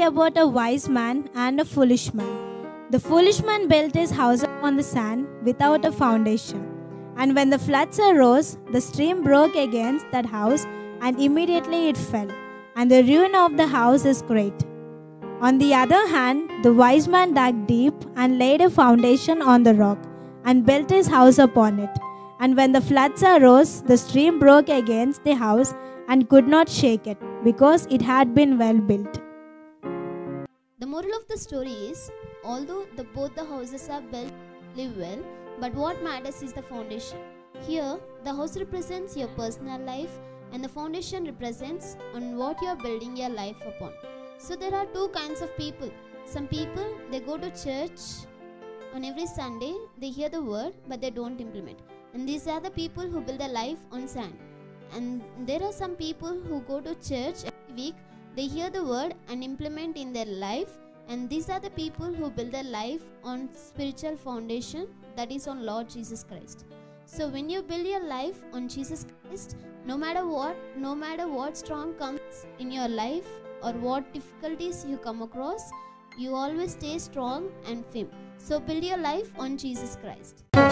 about a wise man and a foolish man. The foolish man built his house upon the sand without a foundation. And when the floods arose, the stream broke against that house, and immediately it fell. And the ruin of the house is great. On the other hand, the wise man dug deep and laid a foundation on the rock, and built his house upon it. And when the floods arose, the stream broke against the house and could not shake it, because it had been well built. The moral of the story is, although both the houses are built live well, but what matters is the foundation. Here, the house represents your personal life, and the foundation represents on what you are building your life upon. So there are two kinds of people. Some people, they go to church on every Sunday, they hear the word, but they don't implement. And these are the people who build their life on sand. And there are some people who go to church every week, they hear the word and implement in their life. And these are the people who build their life on spiritual foundation, that is on Lord Jesus Christ. So when you build your life on Jesus Christ, no matter what storm comes in your life or what difficulties you come across, you always stay strong and firm. So build your life on Jesus Christ.